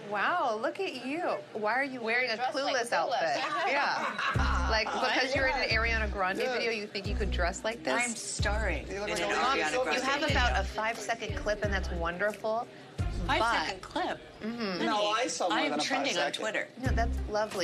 Wow, look at you. Why are you wearing a Clueless outfit? Yeah. Like, because you're in an Ariana Grande video, you think you could dress like this? I'm starring in an Mom, Ariana Grande you have video. about a 5-second clip, and that's wonderful. 5-second clip? No, I saw more I than am a trending on 5 second. Twitter. No, that's lovely.